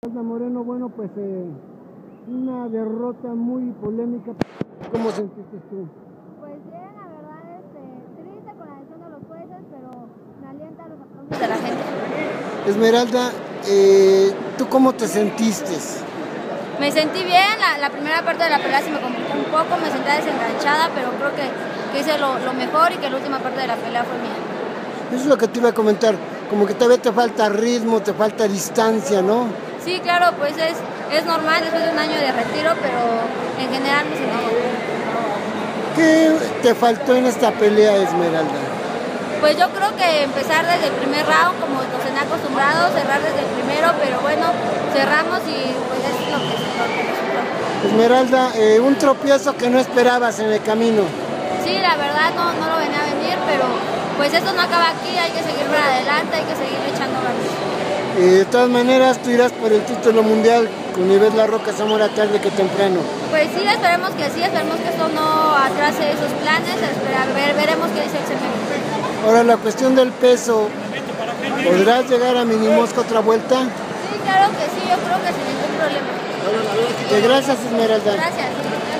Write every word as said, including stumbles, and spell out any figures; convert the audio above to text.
Moreno, bueno, pues eh, una derrota muy polémica. ¿Cómo sentiste tú? Pues bien, la verdad, este, triste con la decisión de los jueces, pero me alienta los aplausos de la gente. Esmeralda, eh, ¿tú cómo te sentiste? Me sentí bien, la, la primera parte de la pelea se me complicó un poco, me sentía desenganchada, pero creo que, que hice lo, lo mejor y que la última parte de la pelea fue mía. Eso es lo que te iba a comentar, como que todavía te falta ritmo, te falta distancia, ¿no? Sí, claro, pues es, es normal después de un año de retiro, pero en general me sentí bien. ¿Qué te faltó en esta pelea, Esmeralda? Pues yo creo que empezar desde el primer round, como nos tenía acostumbrados, cerrar desde el primero, pero bueno, cerramos y pues es lo que, lo que resultó. Esmeralda, eh, un tropiezo que no esperabas en el camino. Sí, la verdad no, no lo venía a venir, pero pues esto no acaba aquí, hay que seguir para adelante, hay que seguir echando ganas. Eh, de todas maneras, tú irás por el título mundial con Ivette La Roca Zamora tarde que temprano. Pues sí, esperemos que sí, esperemos que esto no atrase esos planes, esperar, ver, veremos qué dice el C M F. Ahora, la cuestión del peso, ¿podrás llegar a Mini Mosca otra vuelta? Sí, claro que sí, yo creo que sin ningún problema. Eh, gracias, Esmeralda. Gracias.